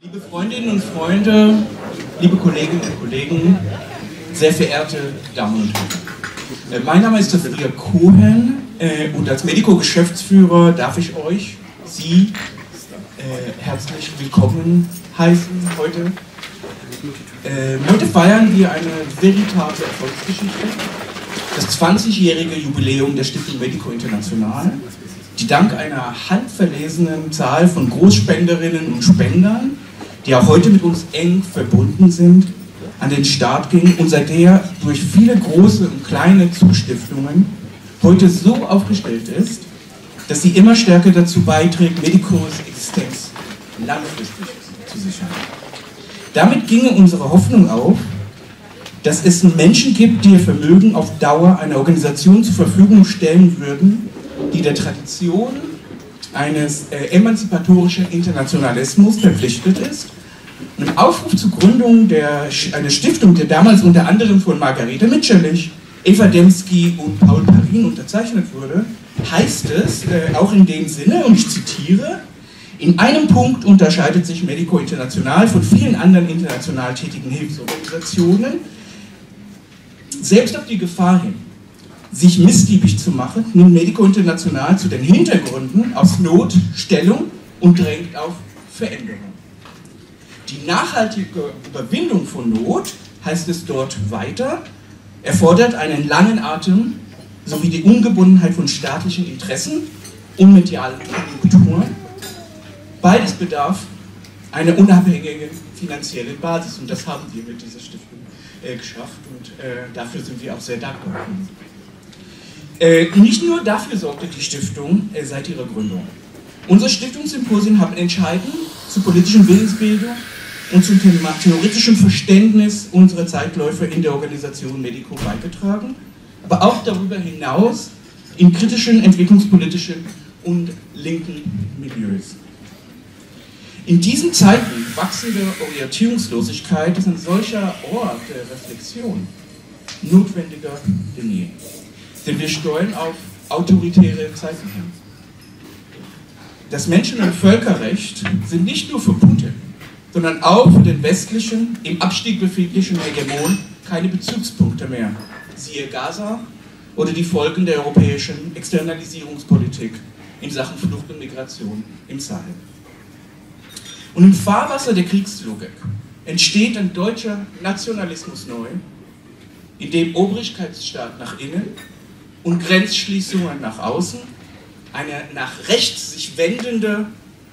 Liebe Freundinnen und Freunde, liebe Kolleginnen und Kollegen, sehr verehrte Damen und Herren. Mein Name ist Sophia Cohen und als Medico-Geschäftsführer darf ich euch, Sie, herzlich willkommen heißen heute. Heute feiern wir eine veritable Erfolgsgeschichte, das 20-jährige Jubiläum der Stiftung Medico International, die dank einer handverlesenen Zahl von Großspenderinnen und Spendern, die auch heute mit uns eng verbunden sind, an den Start ging und seit der durch viele große und kleine Zustiftungen heute so aufgestellt ist, dass sie immer stärker dazu beiträgt, Medicos Existenz langfristig zu sichern. Damit ginge unsere Hoffnung auf, dass es Menschen gibt, die ihr Vermögen auf Dauer einer Organisation zur Verfügung stellen würden, die der Tradition eines emanzipatorischen Internationalismus verpflichtet ist. Ein Aufruf zur Gründung einer Stiftung, der damals unter anderem von Margarete Mitscherlich, Eva Dembski und Paul Parin unterzeichnet wurde, heißt es auch in dem Sinne, und ich zitiere: In einem Punkt unterscheidet sich Medico International von vielen anderen international tätigen Hilfsorganisationen. Selbst auf die Gefahr hin, sich missliebig zu machen, nimmt Medico International zu den Hintergründen aus Not Stellung und drängt auf Veränderung. Die nachhaltige Überwindung von Not, heißt es dort weiter, erfordert einen langen Atem sowie die Ungebundenheit von staatlichen Interessen und medialen Konjunkturen. Beides bedarf einer unabhängigen finanziellen Basis und das haben wir mit dieser Stiftung geschafft und dafür sind wir auch sehr dankbar. Nicht nur dafür sorgte die Stiftung seit ihrer Gründung. Unsere Stiftungssymposien haben entscheidend zur politischen Willensbildung und zum theoretischen Verständnis unserer Zeitläufe in der Organisation Medico beigetragen, aber auch darüber hinaus in kritischen, entwicklungspolitischen und linken Milieus. In diesen Zeiten wachsender Orientierungslosigkeit ist ein solcher Ort der Reflexion notwendiger denn je. Denn wir steuern auf autoritäre Zeiten hin. Das Menschen- und Völkerrecht sind nicht nur für Putin, sondern auch für den westlichen, im Abstieg befindlichen Hegemon keine Bezugspunkte mehr. Siehe Gaza oder die Folgen der europäischen Externalisierungspolitik in Sachen Flucht und Migration im Sahel. Und im Fahrwasser der Kriegslogik entsteht ein deutscher Nationalismus neu, in dem Obrigkeitsstaat nach innen und Grenzschließungen nach außen eine nach rechts sich wendende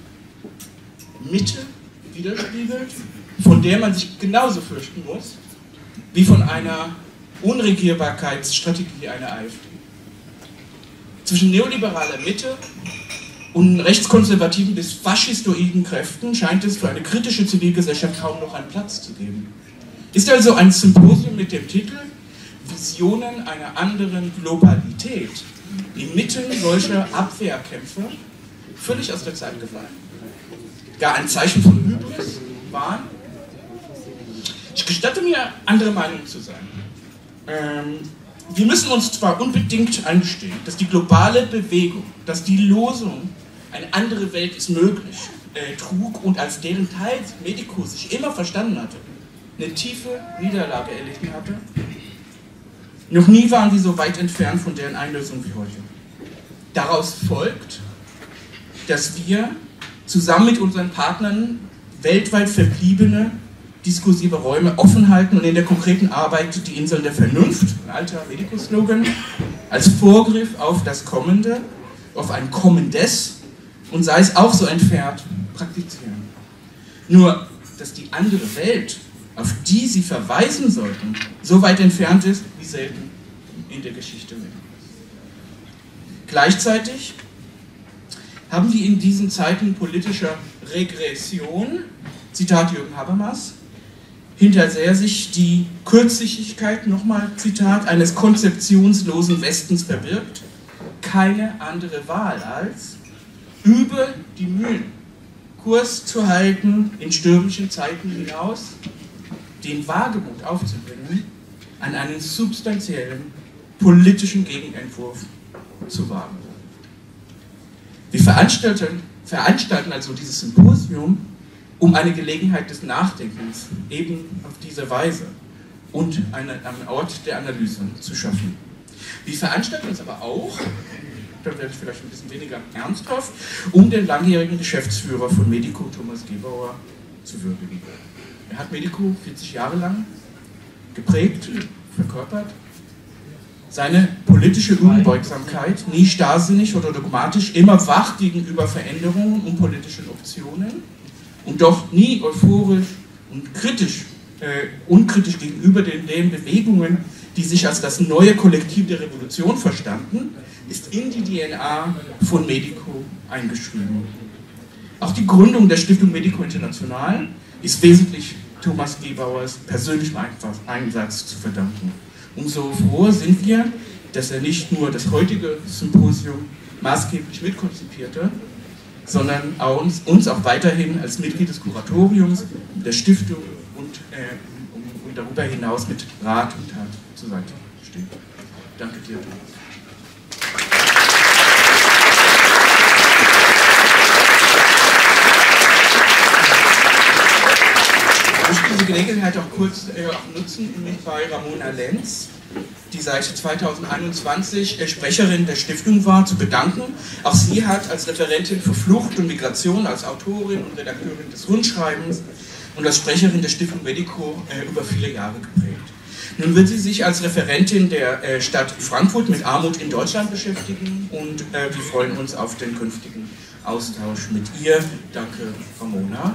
Mitte widerspiegelt, von der man sich genauso fürchten muss, wie von einer Unregierbarkeitsstrategie einer AfD. Zwischen neoliberaler Mitte und rechtskonservativen bis faschistoiden Kräften scheint es für eine kritische Zivilgesellschaft kaum noch einen Platz zu geben. Ist also ein Symposium mit dem Titel Visionen einer anderen Globalität inmitten solcher Abwehrkämpfe völlig aus der Zeit gefallen. Gar ein Zeichen von Hybris, Wahn. Ich gestatte mir, andere Meinung zu sein. Wir müssen uns zwar unbedingt eingestehen, dass die globale Bewegung, dass die Losung eine andere Welt ist möglich, trug und als deren Teil Medico sich immer verstanden hatte, eine tiefe Niederlage erlitten hatte. Noch nie waren wir so weit entfernt von deren Einlösung wie heute. Daraus folgt, dass wir zusammen mit unseren Partnern weltweit verbliebene diskursive Räume offen halten und in der konkreten Arbeit die Inseln der Vernunft, ein alter Medico-Slogan, als Vorgriff auf das Kommende, auf ein Kommendes und sei es auch so entfernt, praktizieren. Nur, dass die andere Welt, auf die sie verweisen sollten, so weit entfernt ist, wie selten in der Geschichte Medicos. Gleichzeitig haben wir in diesen Zeiten politischer Regression, Zitat Jürgen Habermas, hinter der sich die Kurzsichtigkeit, nochmal Zitat, eines konzeptionslosen Westens verbirgt, keine andere Wahl als über die Mühen Kurs zu halten in stürmischen Zeiten hinaus, den Wagemut aufzubringen, an einen substanziellen politischen Gegenentwurf zu wagen. Wir veranstalten also dieses Symposium um eine Gelegenheit des Nachdenkens eben auf diese Weise und einen Ort der Analyse zu schaffen. Wir veranstalten uns aber auch, da werde ich vielleicht ein bisschen weniger ernsthaft, um den langjährigen Geschäftsführer von Medico, Thomas Gebauer, zu würdigen. Er hat Medico 40 Jahre lang geprägt, verkörpert. Seine politische Unbeugsamkeit, nie starrsinnig oder dogmatisch, immer wach gegenüber Veränderungen und politischen Optionen und doch nie euphorisch und unkritisch gegenüber den Bewegungen, die sich als das neue Kollektiv der Revolution verstanden, ist in die DNA von Medico eingeschrieben. Auch die Gründung der Stiftung Medico International ist wesentlich Thomas Gebauers persönlichem Einsatz zu verdanken. Umso froher sind wir, dass er nicht nur das heutige Symposium maßgeblich mitkonzipierte, sondern uns auch weiterhin als Mitglied des Kuratoriums, der Stiftung und darüber hinaus mit Rat und Tat zur Seite steht. Danke dir, Thomas. Ich möchte diese Gelegenheit auch kurz nutzen, um mich bei Ramona Lenz, die seit 2021 Sprecherin der Stiftung war, zu bedanken. Auch sie hat als Referentin für Flucht und Migration, als Autorin und Redakteurin des Rundschreibens und als Sprecherin der Stiftung Medico über viele Jahre geprägt. Nun wird sie sich als Referentin der Stadt Frankfurt mit Armut in Deutschland beschäftigen und wir freuen uns auf den künftigen Austausch mit ihr. Danke, Ramona.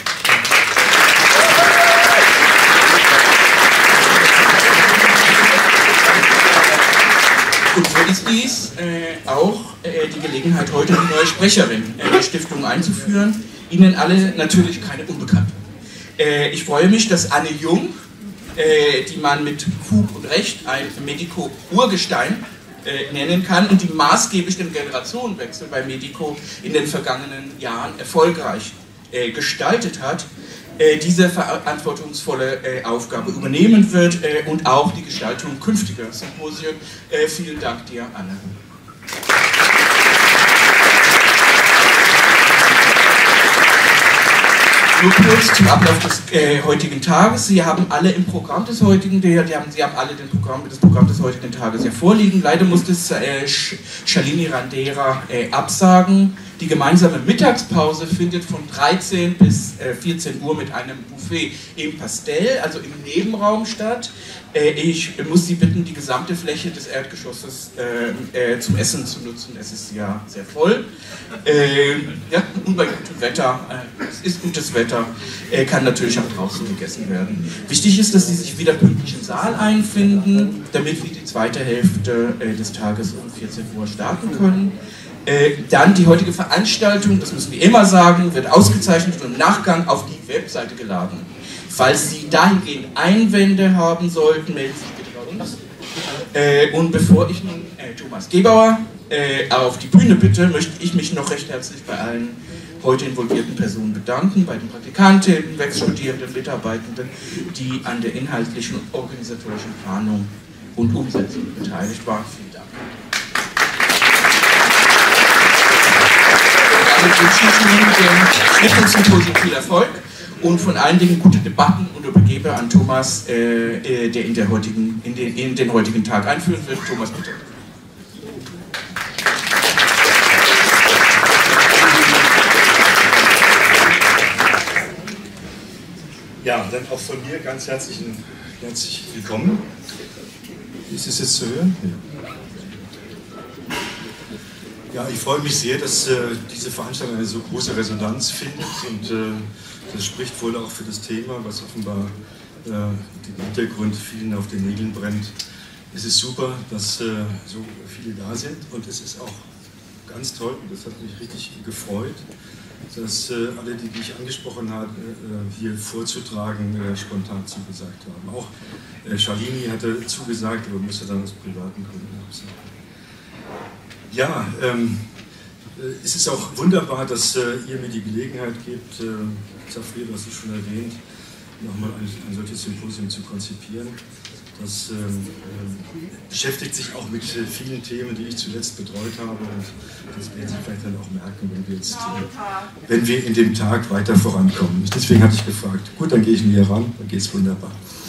Und so ist dies auch die Gelegenheit, heute die neue Sprecherin der Stiftung einzuführen. Ihnen alle natürlich keine Unbekannte. Ich freue mich, dass Anne Jung, die man mit Fug und Recht ein Medico-Urgestein nennen kann und die maßgeblich den Generationenwechsel bei Medico in den vergangenen Jahren erfolgreich gestaltet hat, diese verantwortungsvolle Aufgabe übernehmen wird und auch die Gestaltung künftiger Symposien. Vielen Dank dir, Anne. Nur kurz zum Ablauf des heutigen Tages. Sie haben alle im Programm des heutigen, Sie haben alle das Programm des heutigen Tages ja vorliegen. Leider musste Shalini Randera absagen. Die gemeinsame Mittagspause findet von 13 bis 14 Uhr mit einem Buffet im Pastell, also im Nebenraum statt. Ich muss Sie bitten, die gesamte Fläche des Erdgeschosses zum Essen zu nutzen. Es ist ja sehr voll. Ja, und bei gutem Wetter, es ist gutes Wetter, kann natürlich auch draußen gegessen werden. Wichtig ist, dass Sie sich wieder pünktlich im Saal einfinden, damit wir die zweite Hälfte des Tages um 14 Uhr starten können. Dann die heutige Veranstaltung, das müssen wir immer sagen, wird ausgezeichnet und im Nachgang auf die Webseite geladen. Falls Sie dahingehend Einwände haben sollten, melden Sie sich bitte bei uns. Und bevor ich nun Thomas Gebauer auf die Bühne bitte, möchte ich mich noch recht herzlich bei allen heute involvierten Personen bedanken, bei den Praktikantinnen, Werkstudierenden, Mitarbeitenden, die an der inhaltlichen und organisatorischen Planung und Umsetzung beteiligt waren. Vielen Dank. Damit wünsche ich Ihnen dem Stiftungssymposium viel Erfolg und von allen Dingen gute Debatten und übergebe an Thomas, der in den heutigen Tag einführen wird. Thomas, bitte. Ja, dann auch von mir ganz herzlich willkommen. Ist es jetzt zu hören? Ja, ich freue mich sehr, dass diese Veranstaltung eine so große Resonanz findet und das spricht wohl auch für das Thema, was offenbar den Hintergrund vielen auf den Nägeln brennt. Es ist super, dass so viele da sind und es ist auch ganz toll, und das hat mich richtig gefreut, dass alle, die ich angesprochen habe, hier vorzutragen, spontan zugesagt haben. Auch Shalini hatte zugesagt, aber musste dann aus privaten Gründen absagen. Ja, es ist auch wunderbar, dass ihr mir die Gelegenheit gebt, Zafir, du hast es schon erwähnt, nochmal ein solches Symposium zu konzipieren. Das beschäftigt sich auch mit vielen Themen, die ich zuletzt betreut habe, und das werden Sie vielleicht dann auch merken, wenn wir in dem Tag weiter vorankommen. Deswegen hatte ich gefragt, gut, dann gehe ich näher ran, dann geht es wunderbar.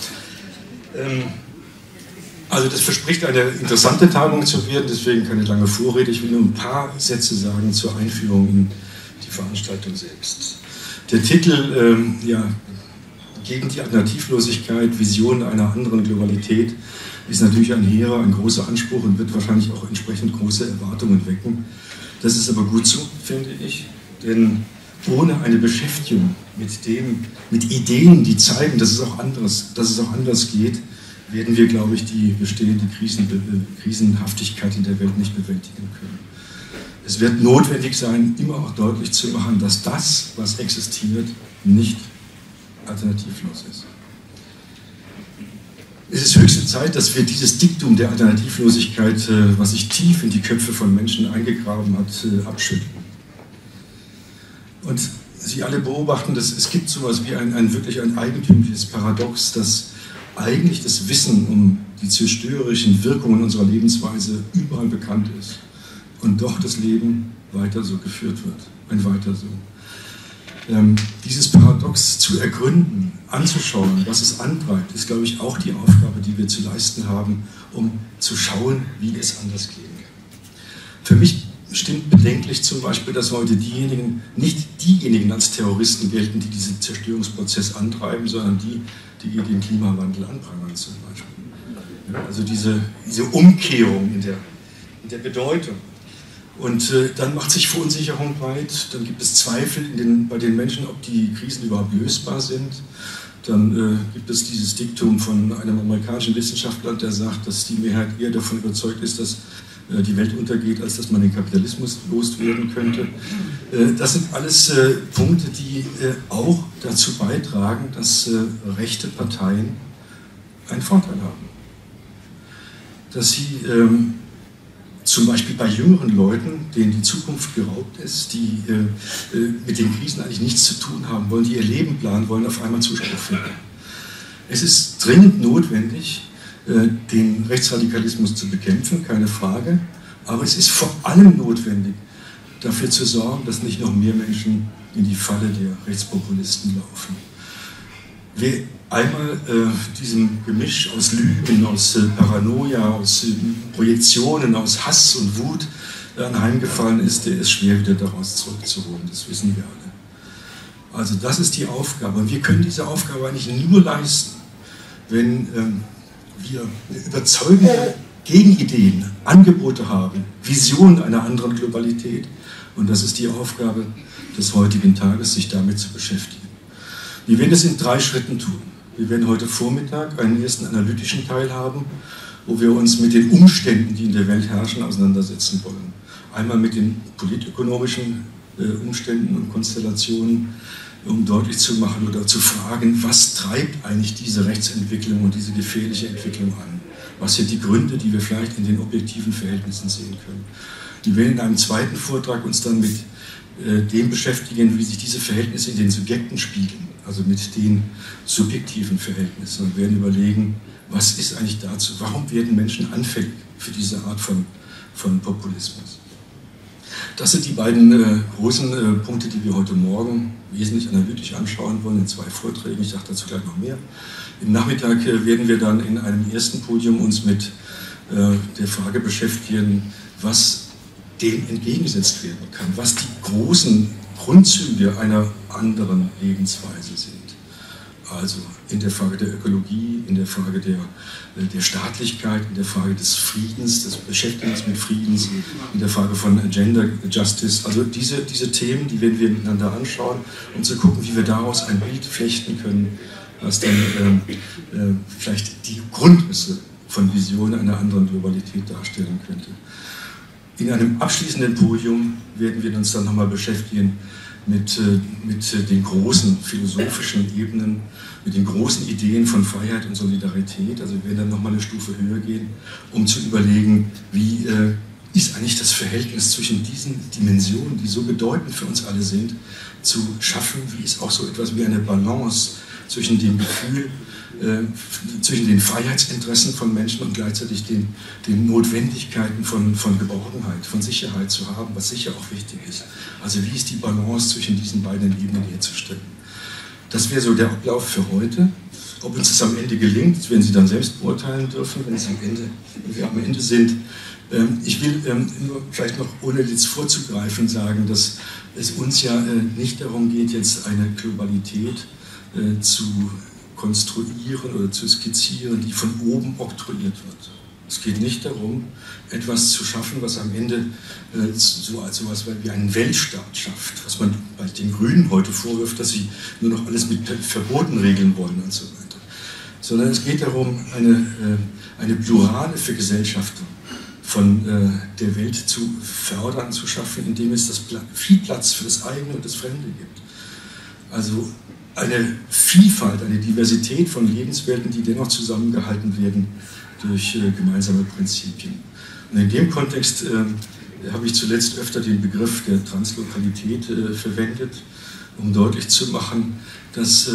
Also das verspricht eine interessante Tagung zu werden, deswegen keine lange Vorrede. Ich will nur ein paar Sätze sagen zur Einführung in die Veranstaltung selbst. Der Titel, gegen die Alternativlosigkeit, Visionen einer anderen Globalität, ist natürlich ein hehrer, ein großer Anspruch und wird wahrscheinlich auch entsprechend große Erwartungen wecken. Das ist aber gut so, finde ich, denn ohne eine Beschäftigung mit Ideen, die zeigen, dass es auch anders geht, werden wir, glaube ich, die bestehende Krisenhaftigkeit in der Welt nicht bewältigen können. Es wird notwendig sein, immer auch deutlich zu machen, dass das, was existiert, nicht alternativlos ist. Es ist höchste Zeit, dass wir dieses Diktum der Alternativlosigkeit, was sich tief in die Köpfe von Menschen eingegraben hat, abschütteln. Und Sie alle beobachten, dass es gibt sowas wie wirklich ein eigentümliches Paradox, dass eigentlich das Wissen um die zerstörerischen Wirkungen unserer Lebensweise überall bekannt ist und doch das Leben weiter so geführt wird, ein weiter so. Dieses Paradox zu ergründen, anzuschauen, was es antreibt, ist, glaube ich, auch die Aufgabe, die wir zu leisten haben, um zu schauen, wie es anders gehen kann. Für mich stimmt bedenklich zum Beispiel, dass heute nicht diejenigen als Terroristen gelten, die diesen Zerstörungsprozess antreiben, sondern die den Klimawandel anprangern zum Beispiel. Also diese Umkehrung in der Bedeutung. Und dann macht sich Verunsicherung breit, dann gibt es Zweifel bei den Menschen, ob die Krisen überhaupt lösbar sind. Dann gibt es dieses Diktum von einem amerikanischen Wissenschaftler, der sagt, dass die Mehrheit eher davon überzeugt ist, dass die Welt untergeht, als dass man den Kapitalismus loswerden könnte. Das sind alles Punkte, die auch dazu beitragen, dass rechte Parteien einen Vorteil haben. Dass sie zum Beispiel bei jüngeren Leuten, denen die Zukunft geraubt ist, die mit den Krisen eigentlich nichts zu tun haben wollen, die ihr Leben planen wollen, auf einmal Zuspruch finden. Es ist dringend notwendig, den Rechtsradikalismus zu bekämpfen, keine Frage, aber es ist vor allem notwendig, dafür zu sorgen, dass nicht noch mehr Menschen in die Falle der Rechtspopulisten laufen. Wer einmal diesem Gemisch aus Lügen, aus Paranoia, aus Projektionen, aus Hass und Wut anheimgefallen ist, der ist schwer wieder daraus zurückzuholen, das wissen wir alle. Also das ist die Aufgabe. Und wir können diese Aufgabe eigentlich nur leisten, wenn wir überzeugende Gegenideen, Angebote haben, Visionen einer anderen Globalität. Und das ist die Aufgabe des heutigen Tages, sich damit zu beschäftigen. Wir werden es in 3 Schritten tun. Wir werden heute Vormittag einen ersten analytischen Teil haben, wo wir uns mit den Umständen, die in der Welt herrschen, auseinandersetzen wollen. Einmal mit den politökonomischen Umständen und Konstellationen, um deutlich zu machen oder zu fragen, was treibt eigentlich diese Rechtsentwicklung und diese gefährliche Entwicklung an? Was sind die Gründe, die wir vielleicht in den objektiven Verhältnissen sehen können? Wir werden in einem zweiten Vortrag uns dann mit dem beschäftigen, wie sich diese Verhältnisse in den Subjekten spiegeln, also mit den subjektiven Verhältnissen, und werden überlegen, was ist eigentlich dazu, warum werden Menschen anfällig für diese Art von Populismus? Das sind die beiden großen Punkte, die wir heute Morgen wesentlich analytisch anschauen wollen, in 2 Vorträgen. Ich sage dazu gleich noch mehr. Im Nachmittag werden wir dann in einem ersten Podium uns mit der Frage beschäftigen, was dem entgegengesetzt werden kann, was die großen Grundzüge einer anderen Lebensweise sind. Also in der Frage der Ökologie, in der Frage der Staatlichkeit, in der Frage des Friedens, des Beschäftigens mit Friedens, in der Frage von Gender Justice. Also diese Themen, die werden wir miteinander anschauen, um zu gucken, wie wir daraus ein Bild flechten können, was dann vielleicht die Grundrisse von Visionen einer anderen Globalität darstellen könnte. In einem abschließenden Podium werden wir uns dann nochmal beschäftigen mit den großen philosophischen Ebenen, mit den großen Ideen von Freiheit und Solidarität. Also wir werden dann nochmal eine Stufe höher gehen, um zu überlegen, wie ist eigentlich das Verhältnis zwischen diesen Dimensionen, die so bedeutend für uns alle sind, zu schaffen, wie ist auch so etwas wie eine Balance zwischen dem Gefühl, zwischen den Freiheitsinteressen von Menschen und gleichzeitig den Notwendigkeiten von Geborgenheit, von Sicherheit zu haben, was sicher auch wichtig ist. Also wie ist die Balance zwischen diesen beiden Ebenen herzustellen? Das wäre so der Ablauf für heute. Ob uns das am Ende gelingt, werden Sie dann selbst beurteilen dürfen, wenn wir am Ende sind. Ich will nur vielleicht noch, ohne jetzt vorzugreifen, sagen, dass es uns ja nicht darum geht, jetzt eine Globalität zu konstruieren oder zu skizzieren, die von oben oktroyiert wird. Es geht nicht darum, etwas zu schaffen, was am Ende so etwas wie einen Weltstaat schafft, was man bei den Grünen heute vorwirft, dass sie nur noch alles mit Verboten regeln wollen und so weiter. Sondern es geht darum, eine plurale Vergesellschaftung von der Welt zu fördern, zu schaffen, indem es viel Platz für das eigene und das Fremde gibt. Also eine Vielfalt, eine Diversität von Lebenswelten, die dennoch zusammengehalten werden durch gemeinsame Prinzipien. Und in dem Kontext habe ich zuletzt öfter den Begriff der Translokalität verwendet, um deutlich zu machen, dass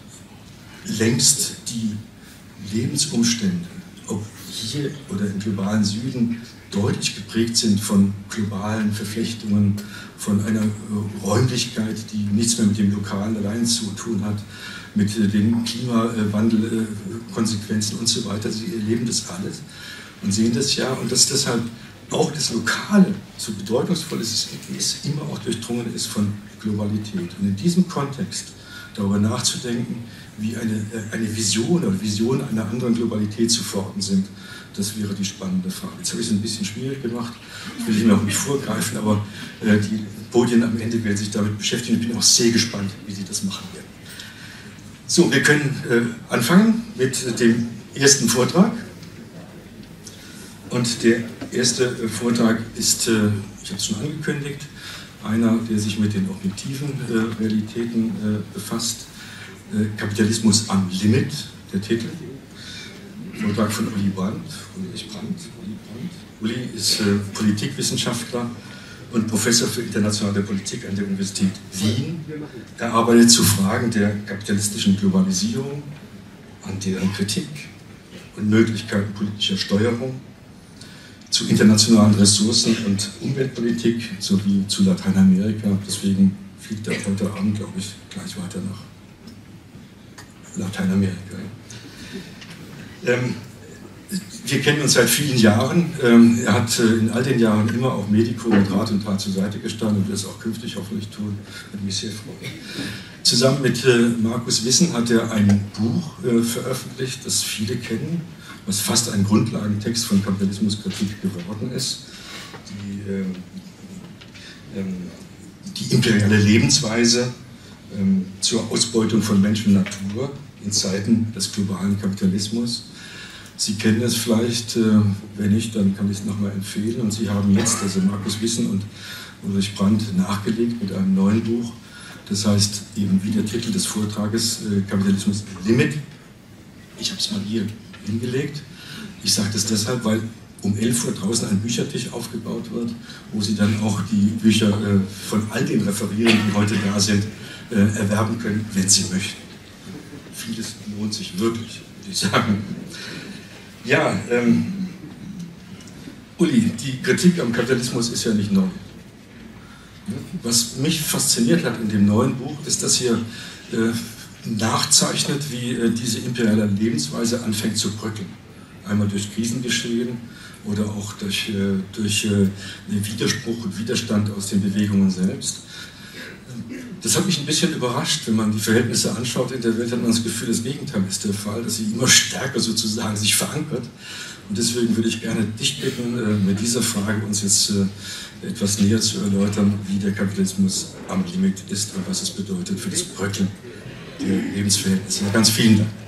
längst die Lebensumstände, ob hier oder im globalen Süden, deutlich geprägt sind von globalen Verflechtungen, von einer Räumlichkeit, die nichts mehr mit dem Lokalen allein zu tun hat, mit den Klimawandelkonsequenzen und so weiter. Sie erleben das alles und sehen das ja, und dass deshalb auch das Lokale so bedeutungsvoll ist, immer auch durchdrungen ist von Globalität. Und in diesem Kontext darüber nachzudenken, wie eine Vision oder Visionen einer anderen Globalität zu verorten sind, das wäre die spannende Frage. Jetzt habe ich es ein bisschen schwierig gemacht, ich will Ihnen auch nicht vorgreifen, aber die Podien am Ende werden sich damit beschäftigen. Ich bin auch sehr gespannt, wie Sie das machen werden. So, wir können anfangen mit dem ersten Vortrag. Und der erste Vortrag ist, ich habe es schon angekündigt, einer, der sich mit den objektiven Realitäten befasst. Kapitalismus am Limit, der Titel. Vortrag von Uli Brandt. Uli ist Politikwissenschaftler und Professor für internationale Politik an der Universität Wien. Er arbeitet zu Fragen der kapitalistischen Globalisierung, an deren Kritik und Möglichkeiten politischer Steuerung, zu internationalen Ressourcen- und Umweltpolitik sowie zu Lateinamerika. Deswegen fliegt er heute Abend, glaube ich, gleich weiter nach Lateinamerika. Wir kennen uns seit vielen Jahren. Er hat in all den Jahren immer auch Medico mit Rat und Tat zur Seite gestanden und wird es auch künftig hoffentlich tun. Würde mich sehr freuen. Zusammen mit Markus Wissen hat er ein Buch veröffentlicht, das viele kennen, was fast ein Grundlagentext von Kapitalismuskritik geworden ist. Die imperiale Lebensweise zur Ausbeutung von Mensch und Natur in Zeiten des globalen Kapitalismus. Sie kennen es vielleicht, wenn nicht, dann kann ich es nochmal empfehlen. Und Sie haben jetzt, also Markus Wissen und Ulrich Brandt, nachgelegt mit einem neuen Buch. Das heißt, eben wie der Titel des Vortrages, Kapitalismus Limit. Ich habe es mal hier hingelegt. Ich sage das deshalb, weil um 11 Uhr draußen ein Büchertisch aufgebaut wird, wo Sie dann auch die Bücher von all den referieren, die heute da sind, erwerben können, wenn Sie möchten. Vieles lohnt sich wirklich, würde ich sagen. Ja, Uli, die Kritik am Kapitalismus ist ja nicht neu. Was mich fasziniert hat in dem neuen Buch, ist, dass hier nachzeichnet, wie diese imperiale Lebensweise anfängt zu bröckeln. Einmal durch Krisengeschehen oder auch durch Widerspruch und Widerstand aus den Bewegungen selbst. Das hat mich ein bisschen überrascht, wenn man die Verhältnisse anschaut in der Welt, hat man das Gefühl, das Gegenteil ist der Fall, dass sie immer stärker sozusagen sich verankert. Und deswegen würde ich gerne dich bitten, mit dieser Frage uns jetzt etwas näher zu erläutern, wie der Kapitalismus am Limit ist und was es bedeutet für das Bröckeln der Lebensverhältnisse. Ganz vielen Dank.